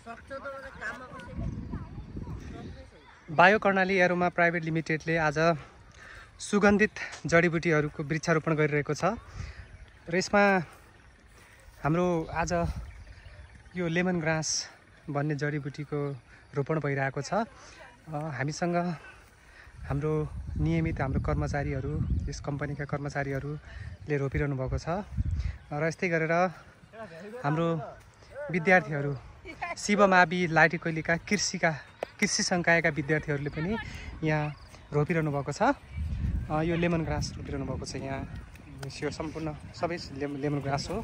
Bio Karnali aroma private लिमिटेडले आज सुगन्धित जडीबुटीहरूको वृक्षारोपण गरिरहेको छ र यसमा हाम्रो आज यो लेमन ग्रास भन्ने जडीबुटीको रोपण भइरहेको छ। हामीसँग हाम्रो नियमित हाम्रो कर्मचारीहरू, यस कम्पनीका कर्मचारीहरूले रोपिरहनु भएको छ र यस्तै गरेर हाम्रो विद्यार्थीहरू शिवमावि लाइटेकोइलीका कृषि संकायका विद्यार्थीहरूले पनि यहाँ रोपिरहनु भएको छ। यो लेमन ग्रास रोपिरहनु भएको छ। यहाँ यो सम्पूर्ण सबै लेमन ग्रास हो।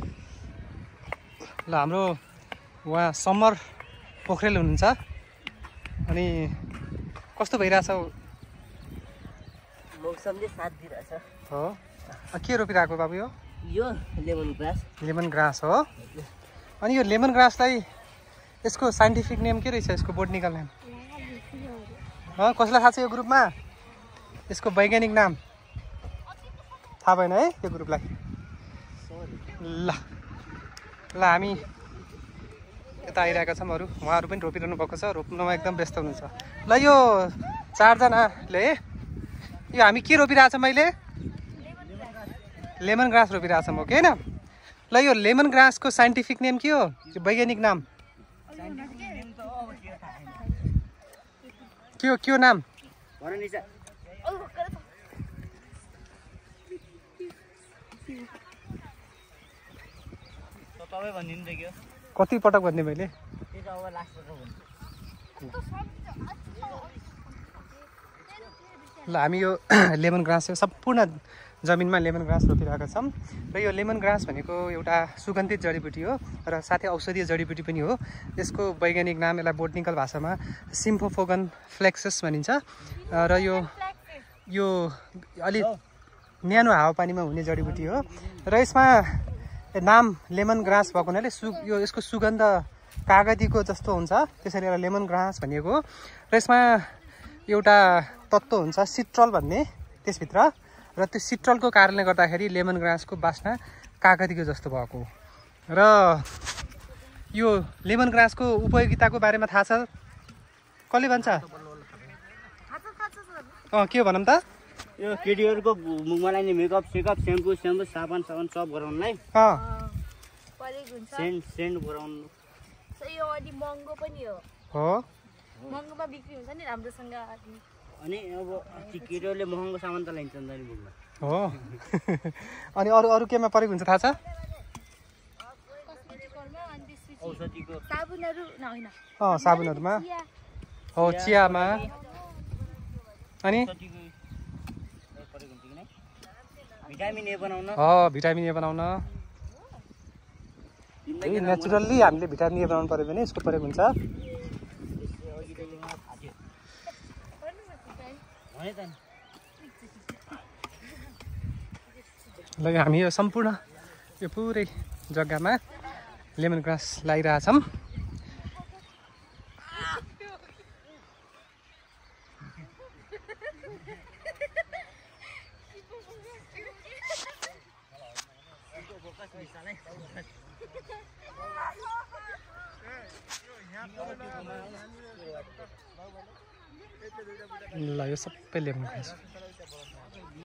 ल हाम्रो उहाँ समर पोखरेल हुनुहुन्छ। अनि कस्तो भइरहेछ? मौसमले साथ दिइरहेछ। हो, के रोपिरहेको बाबु? यो लेमन ग्रास हो। अनि यो लेमन ग्रासलाई यसको साइन्टिफिक नेम के रहेछ? यसको बोटनिकल नेम कसलाई थाहा छ यो ग्रुपमा? यसको वैज्ञानिक नाम थाहा भएन है यो ग्रुपलाई? ल ल हामी यता आइरहेका छौँ। उहाँहरू पनि रोपिरहनु भएको छ, रोप्नुमा एकदम व्यस्त हुनुहुन्छ। ल यो चारजनाले यो हामी के रोपिरहेछ? मैले लेमन ग्रास रोपिरहेछौँ हो कि होइन? ल यो लेमन ग्रासको साइन्टिफिक नेम के हो? यो वैज्ञानिक नाम के हो नाम? कति पटक भन्ने मैले? ल हामी यो लेमन ग्रास सम्पूर्ण जमिनमा लेमन ग्रास रोपिरहेका छौँ र यो लेमन ग्रास भनेको एउटा सुगन्धित जडीबुटी हो र साथै औषधीय जडीबुटी पनि हो। यसको वैज्ञानिक नाम, यसलाई बोटनिकल भाषामा सिम्फोफोगन फ्लेक्सस भनिन्छ र यो अलि न्यानो हावापानीमा हुने जडीबुटी हो र यसमा नाम लेमन ग्रास भएको हुनाले यसको सुगन्ध कागतीको जस्तो हुन्छ, त्यसैले यसलाई लेमन ग्रास भनिएको हो। र यसमा एउटा तत्त्व हुन्छ सिट्रल भन्ने त्यसभित्र, र त्यो सिट्रलको कारणले गर्दाखेरि लेमन ग्रासको बास्ना कागतीको जस्तो भएको हो। र यो लेमन ग्रासको उपयोगिताको बारेमा थाहा छ? कसले भन्छ? के हो भनौँ त? यो केटीहरूको मुखमा लगाइने मेकअप सेकअप सेम्पू साबुन सब गराउनलाई सेन्ट गराउनु। यो अलि महँगो पनि हो। महँगोमा बिक्री हुन्छ नि राम्रोसँग। अनि अब केटीहरूले महँगो सामान त लाइन्छ नि मुखमा। हो। अनि अरू केमा परेको हुन्छ थाहा छ? औषधिको साबुनहरू होइन। साबुनहरूमा हो, चियामा। अनि भिटामिन ए बनाउन नेचुरल्ली हामीले भिटामिन ए बनाउनु पर्यो भने यसको प्रयोग हुन्छ। ल हामी यो सम्पूर्ण यो पुरै जग्गामा लेमन ग्रास लगाइरहेछौँ। ल यो सबै लेमन ग्रास